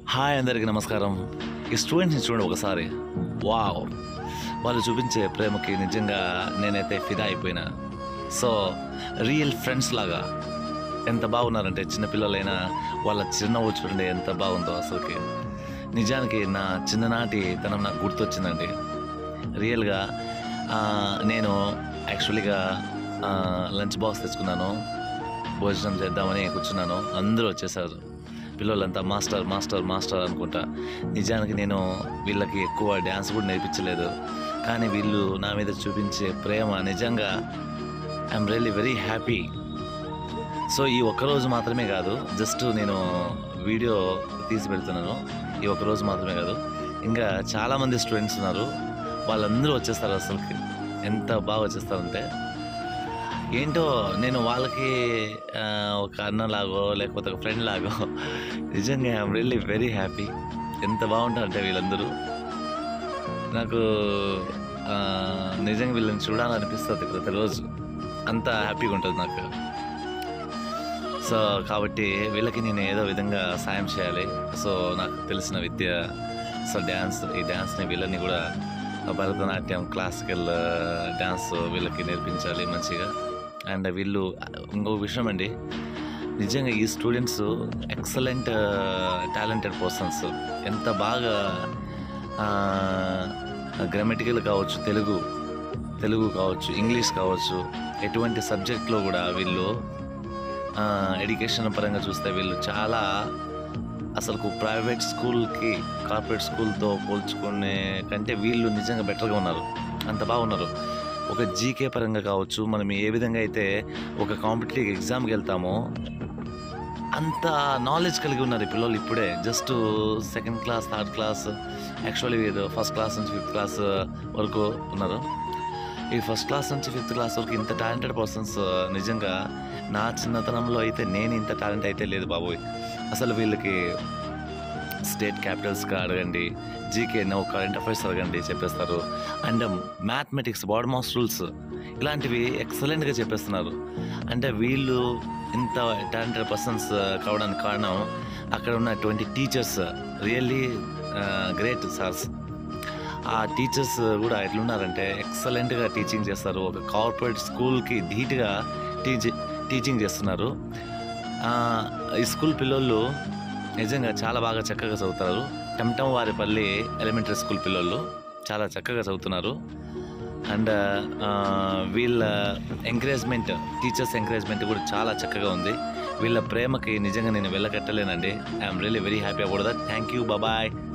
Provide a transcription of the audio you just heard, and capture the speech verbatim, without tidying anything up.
Hi అందరికీ నమస్కారం. ఈ స్టూడెంట్స్ని చూడండి ఒకసారి. వావ్, వాళ్ళు చూపించే ప్రేమకి నిజంగా నేనైతే ఫిదా అయిపోయినా. సో రియల్ ఫ్రెండ్స్ లాగా ఎంత బాగున్నారంటే, చిన్నపిల్లలైనా వాళ్ళ చిరునవ్వు చూడండి ఎంత బాగుందో అసలుకి. నిజానికి నా చిన్ననాటి తనం నాకు గుర్తొచ్చిందండి. రియల్గా నేను యాక్చువల్గా లంచ్ బాక్స్ తెచ్చుకున్నాను, భోజనం చేద్దామని కూర్చున్నాను. అందరూ వచ్చేసారు, పిల్లలంతా మాస్టర్ మాస్టర్ మాస్టర్ అనుకుంటా. నిజానికి నేను వీళ్ళకి ఎక్కువ డ్యాన్స్ కూడా నేర్పించలేదు, కానీ వీళ్ళు నా మీద చూపించే ప్రేమ నిజంగా I'm really very happy. So ఈ ఒక్కరోజు మాత్రమే కాదు, జస్ట్ నేను వీడియో తీసి పెడుతున్నాను. ఈ ఒక్కరోజు మాత్రమే కాదు, ఇంకా చాలామంది స్టూడెంట్స్ ఉన్నారు, వాళ్ళందరూ వచ్చేస్తారు. అసలుకి ఎంత బాగా వచ్చేస్తారంటే ఏంటో, నేను వాళ్ళకి ఒక అన్నలాగో లేకపోతే ఒక ఫ్రెండ్ లాగో నిజంగా ఐఎమ్ రియల్లీ వెరీ హ్యాపీ. ఎంత బాగుంటారంటే వీళ్ళందరూ, నాకు నిజంగా వీళ్ళని చూడాలనిపిస్తుంది ప్రతిరోజు, అంత హ్యాపీగా ఉంటుంది నాకు. సో కాబట్టి వీళ్ళకి నేను ఏదో విధంగా సాయం చేయాలి. సో నాకు తెలిసిన విద్య, సో డ్యాన్స్, ఈ డ్యాన్స్ని వీళ్ళని కూడా భరతనాట్యం, క్లాసికల్ డ్యాన్స్ వీళ్ళకి నేర్పించాలి మంచిగా. అండ్ వీళ్ళు ఇంకొక విషయం అండి, నిజంగా ఈ స్టూడెంట్స్ ఎక్సలెంట్ టాలెంటెడ్ పర్సన్స్. ఎంత బాగా గ్రామటికల్ కావచ్చు, తెలుగు తెలుగు కావచ్చు, ఇంగ్లీష్ కావచ్చు, ఎటువంటి సబ్జెక్ట్లో కూడా వీళ్ళు ఎడ్యుకేషన్ పరంగా చూస్తే వీళ్ళు చాలా అసలు ప్రైవేట్ స్కూల్కి కార్పొరేట్ స్కూల్తో పోల్చుకునే కంటే వీళ్ళు నిజంగా బెటర్గా ఉన్నారు, అంత బాగున్నారు. ఒక జీకే పరంగా కావచ్చు, మనం ఏ విధంగా అయితే ఒక కాంపిటేటివ్ ఎగ్జామ్కి వెళ్తామో అంత నాలెడ్జ్ కలిగి ఉన్నారు ఈ పిల్లలు. ఇప్పుడే just second class, third class, actually వీరు ఫస్ట్ క్లాస్ నుంచి ఫిఫ్త్ క్లాస్ వరకు ఉన్నారు. ఈ ఫస్ట్ క్లాస్ నుంచి ఫిఫ్త్ క్లాస్ వరకు ఇంత టాలెంటెడ్ పర్సన్స్ నిజంగా నా చిన్నతనంలో అయితే నేను ఇంత టాలెంట్ అయితే లేదు బాబోయ్. అసలు వీళ్ళకి స్టేట్ క్యాపిటల్స్గా అడగండి, జీకే నో కరెంట్ అఫైర్స్ అడగండి చెప్పేస్తారు. And mathematics, BODMAS rules ఇలాంటివి ఎక్సలెంట్గా చెప్పేస్తున్నారు. అంటే వీళ్ళు ఇంత టాలెంటెడ్ పర్సన్స్ కావడానికి కారణం అక్కడ ఉన్నటువంటి టీచర్స్, రియల్లీ గ్రేట్ సార్స్. ఆ టీచర్స్ కూడా ఎట్లున్నారంటే ఎక్సలెంట్గా టీచింగ్ చేస్తారు. ఒక కార్పొరేట్ స్కూల్కి ధీటుగా టీచి టీచింగ్ చేస్తున్నారు. ఈ స్కూల్ పిల్లలు నిజంగా చాలా బాగా చక్కగా చదువుతారు. టంటం వారిపల్లి ఎలిమెంటరీ స్కూల్ పిల్లలు చాలా చక్కగా చదువుతున్నారు. అండ్ వీళ్ళ ఎంకరేజ్మెంట్, టీచర్స్ ఎంకరేజ్మెంట్ కూడా చాలా చక్కగా ఉంది. వీళ్ళ ప్రేమకి నిజంగా నేను వెళ్ళకట్టలేనండి. I'm really very happy about that. Thank you, bye.